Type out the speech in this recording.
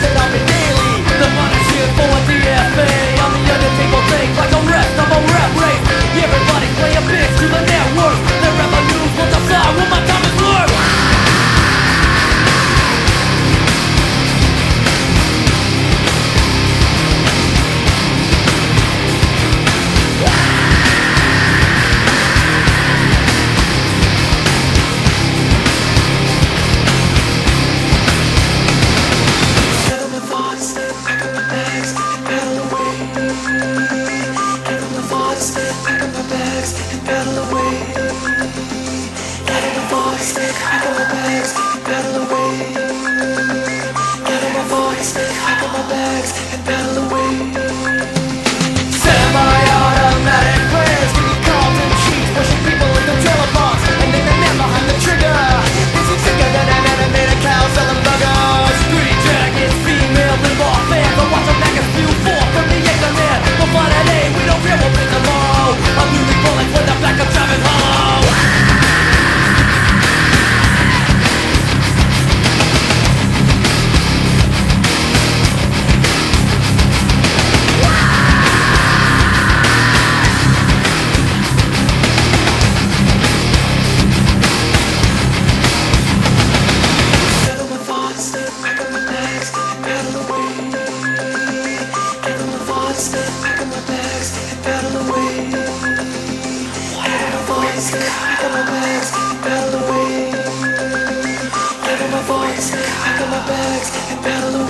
it on me daily. The punishment for a DFA. On the undertable thing like a ref, I'm a rap race. Everybody play a bitch to the network. The revenues will decide what my time is worth. Semi-automatic players getting called in cheats, pushing people into trailer parks, and then the man behind the trigger is he sicker than an animated cow selling burgers. Greedy jackets, female pinball fans, but watch them niggas spew forth from the anchor man. We'll fly today, we don't care what we tomorrow. I'm moving bullets when the back of Travis Hollow. I got my bags and battle away.